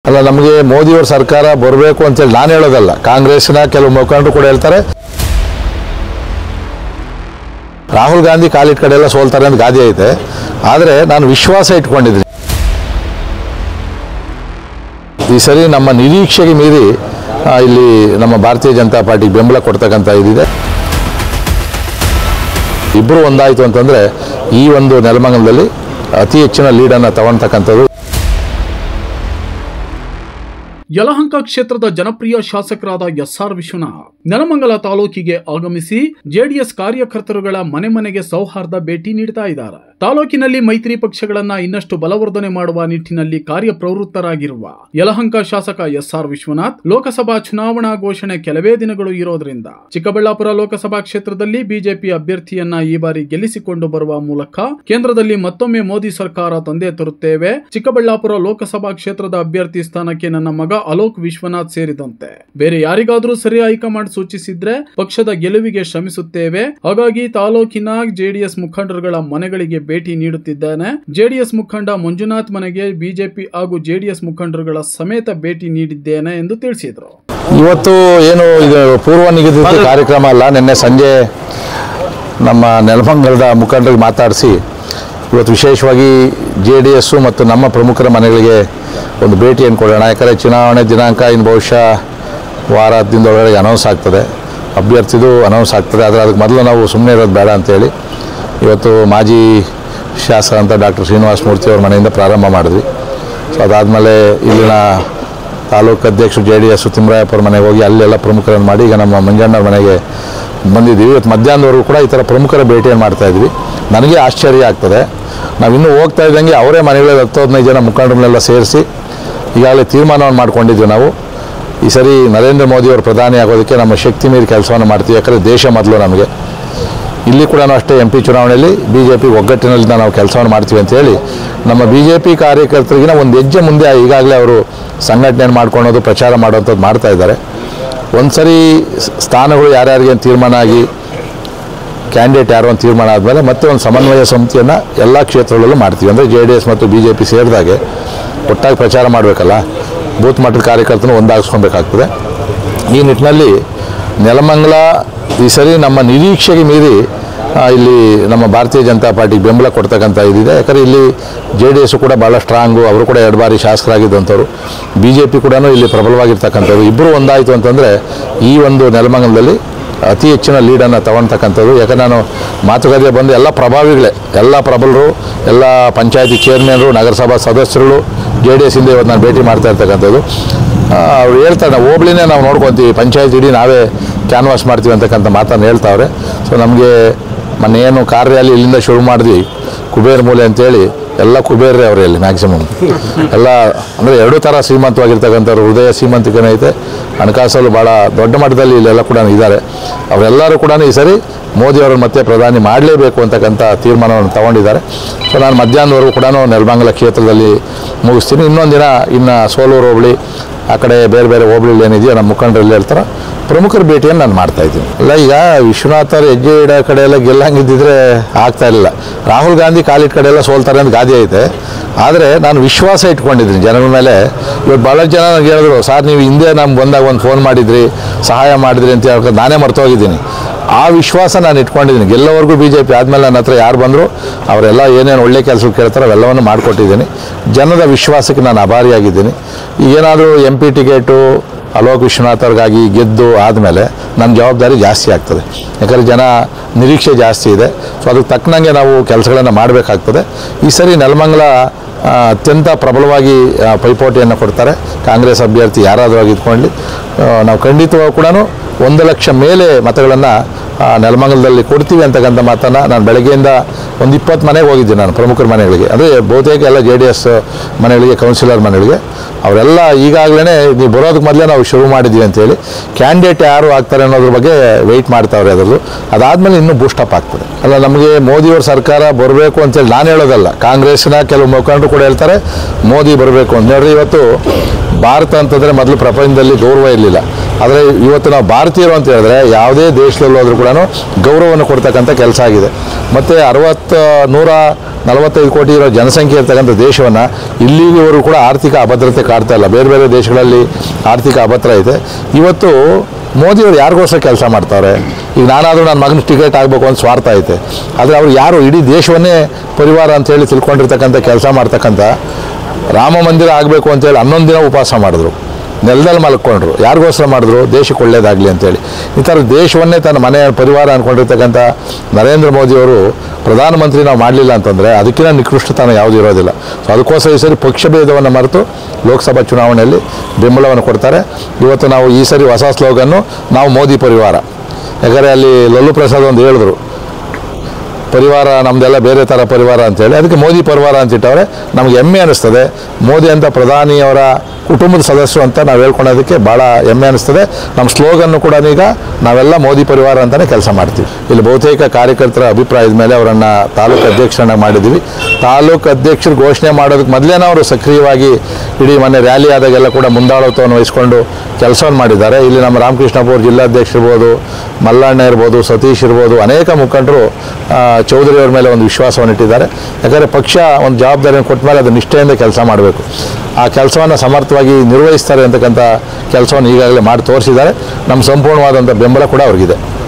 ಅಲ್ಲ, ನಮಗೆ ಮೋದಿಯವ್ರ ಸರ್ಕಾರ ಬರಬೇಕು ಅಂತೇಳಿ ನಾನು ಹೇಳೋದಲ್ಲ, ಕಾಂಗ್ರೆಸ್ನ ಕೆಲವು ಮುಖಂಡರು ಕೂಡ ಹೇಳ್ತಾರೆ. ರಾಹುಲ್ ಗಾಂಧಿ ಕಾಲಿಟ್ಟ ಕಡೆ ಎಲ್ಲ ಸೋಲ್ತಾರೆ ಅಂತ ಗಾದೆ ಐತೆ. ಆದರೆ ನಾನು ವಿಶ್ವಾಸ ಇಟ್ಕೊಂಡಿದ್ದೀನಿ, ಈ ಸರಿ ನಮ್ಮ ನಿರೀಕ್ಷೆಗೆ ಮೀರಿ ಇಲ್ಲಿ ನಮ್ಮ ಭಾರತೀಯ ಜನತಾ ಪಾರ್ಟಿಗೆ ಬೆಂಬಲ ಕೊಡ್ತಕ್ಕಂಥ ಇದಿದೆ. ಇಬ್ಬರು ಒಂದಾಯಿತು ಅಂತಂದರೆ ಈ ಒಂದು ನೆಲಮಂಗಲದಲ್ಲಿ ಅತಿ ಹೆಚ್ಚಿನ ಲೀಡನ್ನು ತಗೊಳ್ತಕ್ಕಂಥದ್ದು. ಯಲಹಂಕ ಕ್ಷೇತ್ರದ ಜನಪ್ರಿಯ ಶಾಸಕರಾದ ಎಸ್.ಆರ್. ವಿಶ್ವನಾಥ್ ನೆಲಮಂಗಲ ತಾಲೂಕಿಗೆ ಆಗಮಿಸಿ ಜೆಡಿಎಸ್ ಕಾರ್ಯಕರ್ತರುಗಳ ಮನೆ ಮನೆಗೆ ಸೌಹಾರ್ದ ಭೇಟಿ ನೀಡ್ತಾ ಇದ್ದಾರೆ. ತಾಲೂಕಿನಲ್ಲಿ ಮೈತ್ರಿ ಪಕ್ಷಗಳನ್ನ ಇನ್ನಷ್ಟು ಬಲವರ್ಧನೆ ಮಾಡುವ ನಿಟ್ಟಿನಲ್ಲಿ ಕಾರ್ಯಪ್ರವೃತ್ತರಾಗಿರುವ ಯಲಹಂಕ ಶಾಸಕ ಎಸ್.ಆರ್. ವಿಶ್ವನಾಥ್ ಲೋಕಸಭಾ ಚುನಾವಣಾ ಘೋಷಣೆ ಕೆಲವೇ ದಿನಗಳು ಇರೋದ್ರಿಂದ ಚಿಕ್ಕಬಳ್ಳಾಪುರ ಲೋಕಸಭಾ ಕ್ಷೇತ್ರದಲ್ಲಿ ಬಿಜೆಪಿ ಅಭ್ಯರ್ಥಿಯನ್ನ ಈ ಬಾರಿ ಗೆಲ್ಲಿಸಿಕೊಂಡು ಬರುವ ಮೂಲಕ ಕೇಂದ್ರದಲ್ಲಿ ಮತ್ತೊಮ್ಮೆ ಮೋದಿ ಸರ್ಕಾರ ತಂದೆ ತರುತ್ತೇವೆ, ಚಿಕ್ಕಬಳ್ಳಾಪುರ ಲೋಕಸಭಾ ಕ್ಷೇತ್ರದ ಅಭ್ಯರ್ಥಿ ಸ್ಥಾನಕ್ಕೆ ನನ್ನ ಮಗ ಅಲೋಕ್ ವಿಶ್ವನಾಥ್ ಸೇರಿದಂತೆ ಬೇರೆ ಯಾರಿಗಾದ್ರೂ ಸರಿ ಹೈಕಮಾಂಡ್ ಸೂಚಿಸಿದ್ರೆ ಪಕ್ಷದ ಗೆಲುವಿಗೆ ಶ್ರಮಿಸುತ್ತೇವೆ. ಹಾಗಾಗಿ ತಾಲೂಕಿನ ಜೆಡಿಎಸ್ ಮುಖಂಡರುಗಳ ಮನೆಗಳಿಗೆ ಭೇಟಿ ನೀಡುತ್ತಿದ್ದೇನೆ. ಜೆಡಿಎಸ್ ಮುಖಂಡ ಮಂಜುನಾಥ್ ಮನೆಗೆ ಬಿಜೆಪಿ ಹಾಗೂ ಜೆಡಿಎಸ್ ಮುಖಂಡರುಗಳ ಸಮೇತ ಭೇಟಿ ನೀಡಿದ್ದೇನೆ ಎಂದು ತಿಳಿಸಿದರು. ಇವತ್ತು ಏನು ಇದು ಪೂರ್ವ ನಿಗದಿತ ಕಾರ್ಯಕ್ರಮ ಅಲ್ಲ, ನಿನ್ನೆ ಸಂಜೆ ನಮ್ಮ ನೆಲಮಂಗಲದ ಮುಖಂಡರಿಗೆ ಮಾತಾಡಿಸಿ ಇವತ್ತು ವಿಶೇಷವಾಗಿ ಜೆಡಿಎಸ್ ಮತ್ತು ನಮ್ಮ ಪ್ರಮುಖರ ಮನೆಗಳಿಗೆ ಒಂದು ಭೇಟಿಯನ್ನು ಕೊಡೋಣ. ಯಾಕಂದರೆ ಚುನಾವಣೆ ದಿನಾಂಕ ಇನ್ನು ಬಹುಶಃ ವಾರ ದಿನದೊಳಗಡೆ ಅನೌನ್ಸ್ ಆಗ್ತದೆ, ಅಭ್ಯರ್ಥಿದು ಅನೌನ್ಸ್ ಆಗ್ತದೆ. ಆದರೆ ಅದಕ್ಕೆ ಮೊದಲು ನಾವು ಸುಮ್ಮನೆ ಇರೋದು ಬೇಡ ಅಂತೇಳಿ ಇವತ್ತು ಮಾಜಿ ಶಾಸಕ ಅಂತ ಡಾಕ್ಟರ್ ಶ್ರೀನಿವಾಸ ಮೂರ್ತಿ ಅವ್ರ ಮನೆಯಿಂದ ಪ್ರಾರಂಭ ಮಾಡಿದ್ವಿ. ಸೊ ಅದಾದಮೇಲೆ ಇಲ್ಲಿನ ತಾಲೂಕು ಅಧ್ಯಕ್ಷರು ಜೆಡಿಎಸ್ ತಿಮ್ಮರಾಯಪ್ಪರ ಮನೆಗೆ ಹೋಗಿ ಅಲ್ಲೆಲ್ಲ ಪ್ರಮುಖರನ್ನು ಮಾಡಿ ಈಗ ನಮ್ಮ ಮಂಜಣ್ಣವ್ರ ಮನೆಗೆ ಬಂದಿದ್ದೀವಿ. ಇವತ್ತು ಮಧ್ಯಾಹ್ನದವರೆಗೂ ಕೂಡ ಈ ಥರ ಪ್ರಮುಖರ ಭೇಟಿಯನ್ನು ಮಾಡ್ತಾಯಿದ್ವಿ. ನನಗೆ ಆಶ್ಚರ್ಯ ಆಗ್ತದೆ, ನಾವಿನ್ನೂ ಹೋಗ್ತಾ ಇದ್ದಂಗೆ ಅವರೇ ಮನೆಗಳಲ್ಲಿ 10-15 ಜನ ಮುಖಂಡರನ್ನೆಲ್ಲ ಸೇರಿಸಿ ಈಗಾಗಲೇ ತೀರ್ಮಾನವನ್ನು ಮಾಡ್ಕೊಂಡಿದ್ವಿ. ನಾವು ಈ ಸರಿ ನರೇಂದ್ರ ಮೋದಿಯವರು ಪ್ರಧಾನಿ ಆಗೋದಕ್ಕೆ ನಮ್ಮ ಶಕ್ತಿ ಮೀರಿ ಕೆಲಸವನ್ನು ಮಾಡ್ತೀವಿ. ಯಾಕಂದರೆ ದೇಶ ಮೊದಲು ನಮಗೆ. ಇಲ್ಲಿ ಕೂಡ ಅಷ್ಟೇ MP ಚುನಾವಣೆಯಲ್ಲಿ BJP ಒಗ್ಗಟ್ಟಿನಲ್ಲಿ ನಾವು ಕೆಲಸವನ್ನು ಮಾಡ್ತೀವಿ ಅಂತೇಳಿ ನಮ್ಮ BJP ಕಾರ್ಯಕರ್ತರಿಗಿನ ಒಂದು ಹೆಜ್ಜೆ ಮುಂದೆ ಈಗಾಗಲೇ ಅವರು ಸಂಘಟನೆಯನ್ನು ಮಾಡ್ಕೊಳ್ಳೋದು, ಪ್ರಚಾರ ಮಾಡೋವಂಥದ್ದು ಮಾಡ್ತಾ ಇದ್ದಾರೆ. ಒಂದು ಸರಿ ಸ್ಥಾನಗಳು ಯಾರ್ಯಾರಿಗೆ ತೀರ್ಮಾನ ಆಗಿ ಕ್ಯಾಂಡಿಡೇಟ್ ಯಾರು ಅಂತ ತೀರ್ಮಾನ ಆದಮೇಲೆ ಮತ್ತೆ ಒಂದು ಸಮನ್ವಯ ಸಮಿತಿಯನ್ನು ಎಲ್ಲ ಕ್ಷೇತ್ರಗಳಲ್ಲೂ ಮಾಡ್ತೀವಿ. ಅಂದರೆ JDS ಮತ್ತು BJP ಸೇರಿದಾಗೆ ಒಟ್ಟಾಗಿ ಪ್ರಚಾರ ಮಾಡಬೇಕಲ್ಲ, ಬೂತ್ ಮಟ್ಟದ ಕಾರ್ಯಕರ್ತನೂ ಒಂದಾಗಿಸ್ಕೊಬೇಕಾಗ್ತದೆ. ಈ ನಿಟ್ಟಿನಲ್ಲಿ ನೆಲಮಂಗಲ ಈ ಸರಿ ನಮ್ಮ ನಿರೀಕ್ಷೆಗೆ ಮೀರಿ ಇಲ್ಲಿ ನಮ್ಮ ಭಾರತೀಯ ಜನತಾ ಪಾರ್ಟಿಗೆ ಬೆಂಬಲ ಕೊಡ್ತಕ್ಕಂಥ ಇದಿದೆ. ಯಾಕಂದರೆ ಇಲ್ಲಿ JDS ಕೂಡ ಭಾಳ ಸ್ಟ್ರಾಂಗು, ಅವರು ಕೂಡ 2 ಬಾರಿ ಶಾಸಕರಾಗಿದ್ದಂಥವ್ರು. BJP ಕೂಡ ಇಲ್ಲಿ ಪ್ರಬಲವಾಗಿರ್ತಕ್ಕಂಥದ್ದು. ಇಬ್ಬರು ಒಂದಾಯಿತು ಅಂತಂದರೆ ಈ ಒಂದು ನೆಲಮಂಗಲದಲ್ಲಿ ಅತಿ ಹೆಚ್ಚಿನ ಲೀಡನ್ನು ತಗೊಳ್ತಕ್ಕಂಥದ್ದು. ಯಾಕಂದರೆ ನಾನು ಮಾತುಕತೆ ಬಂದು ಎಲ್ಲ ಪ್ರಭಾವಿಗಳೇ, ಎಲ್ಲ ಪ್ರಬಲರು, ಎಲ್ಲ ಪಂಚಾಯತಿ ಚೇರ್ಮನ್ರು, ನಗರಸಭಾ ಸದಸ್ಯರುಗಳು JDS ಇಂದ ಇವತ್ತು ನಾನು ಭೇಟಿ ಮಾಡ್ತಾ ಇರ್ತಕ್ಕಂಥದ್ದು. ಅವ್ರು ಹೇಳ್ತಾರೆ, ನಾವು ಹೋಬಳಿನೇ ನಾವು ನೋಡ್ಕೊತೀವಿ, ಪಂಚಾಯತ್ ಇಡೀ ನಾವೇ ಕ್ಯಾನ್ವಾಸ್ ಮಾಡ್ತೀವಿ ಅಂತಕ್ಕಂಥ ಮಾತನ್ನು ಹೇಳ್ತಾವ್ರೆ. ಸೊ ನಮಗೆ ಮೊನ್ನೆ ಏನು ಕಾರ್ಯಾಲಯ ಇಲ್ಲಿಂದ ಶುರು ಮಾಡಿದ್ವಿ, ಕುಬೇರ್ ಮೂಲೆ ಅಂತೇಳಿ ಎಲ್ಲ ಕುಬೇರ್ರೆ ಅವರೇ ಇಲ್ಲಿ ಮ್ಯಾಕ್ಸಿಮಮ್ ಎಲ್ಲ. ಅಂದರೆ 2 ಥರ ಶ್ರೀಮಂತವಾಗಿರ್ತಕ್ಕಂಥವ್ರು, ಹೃದಯ ಶ್ರೀಮಂತಿಕೆನೇ ಐತೆ, ಹಣಕಾಸಲ್ಲೂ ಭಾಳ ದೊಡ್ಡ ಮಟ್ಟದಲ್ಲಿ ಇಲ್ಲೆಲ್ಲ ಕೂಡ ಇದ್ದಾರೆ. ಅವರೆಲ್ಲರೂ ಕೂಡ ಈ ಸರಿ ಮೋದಿಯವರನ್ನು ಮತ್ತೆ ಪ್ರಧಾನಿ ಮಾಡಲೇಬೇಕು ಅಂತಕ್ಕಂಥ ತೀರ್ಮಾನವನ್ನು ತಗೊಂಡಿದ್ದಾರೆ. ಸೊ ನಾನು ಮಧ್ಯಾಹ್ನದವರೆಗೂ ಕೂಡ ನೆಲಮಂಗಲ ಕ್ಷೇತ್ರದಲ್ಲಿ ಮುಗಿಸ್ತೀನಿ. ಇನ್ನೊಂದು ದಿನ ಇನ್ನು ಸೋಲೂರು ಹೋಬಳಿ ಆ ಕಡೆ ಬೇರೆ ಬೇರೆ ಹೋಬಳಿಗಳು ಏನಿದೆಯೋ ನಮ್ಮ ಮುಖಂಡರಲ್ಲಿ ಹೇಳ್ತಾರೆ, ಪ್ರಮುಖರ ಭೇಟಿಯನ್ನು ನಾನು ಮಾಡ್ತಾಯಿದ್ದೀನಿ. ಅಲ್ಲ, ಈಗ ವಿಶ್ವನಾಥ್ ಅವರು ಹೆಜ್ಜೆ ಇಡೋ ಕಡೆ ಎಲ್ಲ ಗೆಲ್ಲಂಗಿದ್ದಿದ್ರೆ ಆಗ್ತಾ ಇರಲಿಲ್ಲ. ರಾಹುಲ್ ಗಾಂಧಿ ಕಾಲಿಟ್ಟ ಕಡೆ ಎಲ್ಲ ಸೋಲ್ತಾರೆ ಅಂತ ಗಾದೆ ಐತೆ. ಆದರೆ ನಾನು ವಿಶ್ವಾಸ ಇಟ್ಕೊಂಡಿದ್ದೀನಿ ಜನರ ಮೇಲೆ. ಇವತ್ತು ಭಾಳ ಜನ ನನಗೆ ಹೇಳಿದ್ರು, ಸರ್ ನೀವು ಹಿಂದೆ ನಮ್ಗೆ ಬಂದಾಗ ಒಂದು ಫೋನ್ ಮಾಡಿದ್ರಿ, ಸಹಾಯ ಮಾಡಿದ್ರಿ ಅಂತ ಹೇಳ್ಕೊಂಡು ನಾನೇ ಮರ್ತೋಗಿದ್ದೀನಿ. ಆ ವಿಶ್ವಾಸ ನಾನು ಇಟ್ಕೊಂಡಿದ್ದೀನಿ. ಗೆಲ್ಲೋವರೆಗೂ BJP ಆದಮೇಲೆ ನನ್ನ ಹತ್ರ ಯಾರು ಬಂದರು ಅವರೆಲ್ಲ ಏನೇನು ಒಳ್ಳೆ ಕೆಲಸಕ್ಕೆ ಕೇಳ್ತಾರೋ ಅವೆಲ್ಲವನ್ನು ಮಾಡಿಕೊಟ್ಟಿದ್ದೀನಿ. ಜನದ ವಿಶ್ವಾಸಕ್ಕೆ ನಾನು ಆಭಾರಿಯಾಗಿದ್ದೀನಿ. ಏನಾದರೂ MP ಟಿಕೆಟು ಅಲೋಕ್ ವಿಶ್ವನಾಥ್ ಅವ್ರಿಗಾಗಿ ಗೆದ್ದು ಆದಮೇಲೆ ನನ್ನ ಜವಾಬ್ದಾರಿ ಜಾಸ್ತಿ ಆಗ್ತದೆ. ಯಾಕಂದರೆ ಜನ ನಿರೀಕ್ಷೆ ಜಾಸ್ತಿ ಇದೆ. ಸೊ ಅದಕ್ಕೆ ತಕ್ಕನಂಗೆ ನಾವು ಕೆಲಸಗಳನ್ನು ಮಾಡಬೇಕಾಗ್ತದೆ. ಈ ಸರಿ ನೆಲಮಂಗಲ ಅತ್ಯಂತ ಪ್ರಬಲವಾಗಿ ಪೈಪೋಟಿಯನ್ನು ಕೊಡ್ತಾರೆ. ಕಾಂಗ್ರೆಸ್ ಅಭ್ಯರ್ಥಿ ಯಾರಾದರೂ ಇದ್ಕೊಳ್ಳಿ, ನಾವು ಖಂಡಿತವಾಗಿ ಕೂಡ 1 ಲಕ್ಷ ಮೇಲೆ ಮತಗಳನ್ನು ನೆಲಮಂಗಲದಲ್ಲಿ ಕೊಡ್ತೀವಿ ಅಂತಕ್ಕಂಥ ಮಾತನ್ನು ನಾನು ಬೆಳಗ್ಗೆಯಿಂದ ಒಂದು 20 ಮನೆಗೆ ಹೋಗಿದ್ದೀನಿ. ನಾನು ಪ್ರಮುಖರ ಮನೆಗಳಿಗೆ, ಅಂದರೆ ಬಹುತೇಕ ಎಲ್ಲ JDS ಮನೆಗಳಿಗೆ, ಕೌನ್ಸಿಲರ್ ಮನೆಗಳಿಗೆ, ಅವರೆಲ್ಲ ಈಗಾಗಲೇ ನೀವು ಬರೋದಕ್ಕೆ ಮೊದಲೇ ನಾವು ಶುರು ಮಾಡಿದ್ದೀವಿ ಅಂತೇಳಿ ಕ್ಯಾಂಡಿಡೇಟ್ ಯಾರು ಆಗ್ತಾರೆ ಅನ್ನೋದ್ರ ಬಗ್ಗೆ ವೆಯ್ಟ್ ಮಾಡ್ತಾವ್ರೆ. ಅದರಲ್ಲೂ ಅದಾದಮೇಲೆ ಇನ್ನೂ ಬೂಸ್ಟಪ್ ಆಗ್ತದೆ. ಅಲ್ಲ, ನಮಗೆ ಮೋದಿಯವ್ರ ಸರ್ಕಾರ ಬರಬೇಕು ಅಂತೇಳಿ ನಾನು ಹೇಳೋದಲ್ಲ, ಕಾಂಗ್ರೆಸ್ನ ಕೆಲವು ಮುಖಂಡರು ಕೂಡ ಹೇಳ್ತಾರೆ ಮೋದಿ ಬರಬೇಕು ಅಂತ. ನೋಡ್ರಿ, ಇವತ್ತು ಭಾರತ ಅಂತಂದರೆ ಮೊದಲು ಪ್ರಪಂಚದಲ್ಲಿ ಗೌರವ ಇರಲಿಲ್ಲ. ಆದರೆ ಇವತ್ತು ನಾವು ಭಾರತೀಯರು ಅಂತ ಹೇಳಿದ್ರೆ ಯಾವುದೇ ದೇಶದಲ್ಲಿ ಹೋದರೂ ಕೂಡ ಗೌರವವನ್ನು ಕೊಡ್ತಕ್ಕಂಥ ಕೆಲಸ ಆಗಿದೆ. ಮತ್ತು 145 ಕೋಟಿ ಇರೋ ಜನಸಂಖ್ಯೆ ಇರ್ತಕ್ಕಂಥ ದೇಶವನ್ನು ಇಲ್ಲಿವರೆಗೂ ಕೂಡ ಆರ್ಥಿಕ ಅಭದ್ರತೆ ಕಾಡ್ತಾ ಇಲ್ಲ. ಬೇರೆ ಬೇರೆ ದೇಶಗಳಲ್ಲಿ ಆರ್ಥಿಕ ಅಭದ್ರ ಇದೆ. ಇವತ್ತು ಮೋದಿಯವರು ಯಾರಿಗೋಸ್ಕರ ಕೆಲಸ ಮಾಡ್ತಾರೆ? ಈಗ ನಾನಾದರೂ ನನ್ನ ಮಗನ ಟಿಕೆಟ್ ಆಗಬೇಕು ಅಂತ ಸ್ವಾರ್ಥ ಐತೆ. ಆದರೆ ಅವರು ಯಾರು ಇಡೀ ದೇಶವನ್ನೇ ಪರಿವಾರ ಅಂತೇಳಿ ತಿಳ್ಕೊಂಡಿರ್ತಕ್ಕಂಥ ಕೆಲಸ ಮಾಡ್ತಕ್ಕಂಥ ರಾಮ ಮಂದಿರ ಆಗಬೇಕು ಅಂತೇಳಿ 11 ದಿನ ಉಪವಾಸ ಮಾಡಿದ್ರು, ನೆಲದಲ್ಲಿ ಮಲ್ಕೊಂಡ್ರು. ಯಾರಿಗೋಸ್ಕರ ಮಾಡಿದ್ರು? ದೇಶಕ್ಕೆ ಒಳ್ಳೇದಾಗಲಿ ಅಂತೇಳಿ. ಈ ಥರ ದೇಶವನ್ನೇ ತನ್ನ ಮನೆಯ ಪರಿವಾರ ಅಂದ್ಕೊಂಡಿರ್ತಕ್ಕಂಥ ನರೇಂದ್ರ ಮೋದಿಯವರು ಪ್ರಧಾನಮಂತ್ರಿ ನಾವು ಮಾಡಲಿಲ್ಲ ಅಂತಂದರೆ ಅದಕ್ಕಿಂತ ನಿಕೃಷ್ಟತನ ಯಾವುದೂ ಇರೋದಿಲ್ಲ. ಸೊ ಅದಕ್ಕೋಸ್ಕರ ಈ ಸರಿ ಪಕ್ಷ ಭೇದವನ್ನು ಮರೆತು ಲೋಕಸಭಾ ಚುನಾವಣೆಯಲ್ಲಿ ಬೆಂಬಲವನ್ನು ಕೊಡ್ತಾರೆ. ಇವತ್ತು ನಾವು ಈ ಸರಿ ಹೊಸ ಸ್ಲೋಗನ್ನು ನಾವು ಮೋದಿ ಪರಿವಾರ. ಯಾಕಂದರೆ ಅಲ್ಲಿ ಲಲ್ಲು ಪ್ರಸಾದ್ ಒಂದು ಹೇಳಿದ್ರು, ಪರಿವಾರ ನಮ್ಮದೆಲ್ಲ ಬೇರೆ ಥರ ಪರಿವಾರ ಅಂತೇಳಿ, ಅದಕ್ಕೆ ಮೋದಿ ಪರಿವಾರ ಅಂತಿಟ್ಟವ್ರೆ. ನಮಗೆ ಹೆಮ್ಮೆ ಅನ್ನಿಸ್ತದೆ. ಮೋದಿ ಅಂತ ಪ್ರಧಾನಿಯವರ ಕುಟುಂಬದ ಸದಸ್ಯರು ಅಂತ ನಾವು ಹೇಳ್ಕೊಳ್ಳೋದಕ್ಕೆ ಭಾಳ ಹೆಮ್ಮೆ ಅನ್ನಿಸ್ತದೆ. ನಮ್ಮ ಸ್ಲೋಗನ್ನು ಕೂಡ ಈಗ ನಾವೆಲ್ಲ ಮೋದಿ ಪರಿವಾರ ಅಂತಲೇ ಕೆಲಸ ಮಾಡ್ತೀವಿ. ಇಲ್ಲಿ ಬಹುತೇಕ ಕಾರ್ಯಕರ್ತರ ಅಭಿಪ್ರಾಯದ ಮೇಲೆ ಅವರನ್ನು ತಾಲೂಕು ಅಧ್ಯಕ್ಷರನ್ನ ಮಾಡಿದ್ದೀವಿ. ತಾಲೂಕು ಅಧ್ಯಕ್ಷರು ಘೋಷಣೆ ಮಾಡೋದಕ್ಕೆ ಮೊದಲೇನೇ ಅವರು ಸಕ್ರಿಯವಾಗಿ ಇಡೀ ಮೊನ್ನೆ ರ್ಯಾಲಿ ಆದಾಗೆಲ್ಲ ಕೂಡ ಮುಂದಾಳತ್ವವನ್ನು ವಹಿಸ್ಕೊಂಡು ಕೆಲಸವನ್ನು ಮಾಡಿದ್ದಾರೆ. ಇಲ್ಲಿ ನಮ್ಮ ರಾಮಕೃಷ್ಣಪುರ ಜಿಲ್ಲಾಧ್ಯಕ್ಷ ಇರ್ಬೋದು, ಮಲ್ಲಣ್ಣ ಇರ್ಬೋದು, ಸತೀಶ್ ಇರ್ಬೋದು, ಅನೇಕ ಮುಖಂಡರು ಚೌಧರಿಯವ್ರ ಮೇಲೆ ಒಂದು ವಿಶ್ವಾಸವನ್ನು ಇಟ್ಟಿದ್ದಾರೆ. ಯಾಕಂದರೆ ಪಕ್ಷ ಒಂದು ಜವಾಬ್ದಾರಿಯನ್ನು ಕೊಟ್ಟ ಮೇಲೆ ಅದು ನಿಷ್ಠೆಯಿಂದ ಕೆಲಸ ಮಾಡಬೇಕು. ಆ ಕೆಲಸವನ್ನು ಸಮರ್ಥವಾಗಿ ನಿರ್ವಹಿಸ್ತಾರೆ ಅಂತಕ್ಕಂಥ ಕೆಲಸವನ್ನು ಈಗಾಗಲೇ ಮಾಡಿ ತೋರಿಸಿದ್ದಾರೆ. ನಮ್ಮ ಸಂಪೂರ್ಣವಾದಂಥ ಬೆಂಬಲ ಕೂಡ ಅವ್ರಿಗಿದೆ.